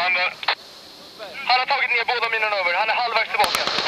Han har tagit ner båda minorna över. Han är halvvägs tillbaka.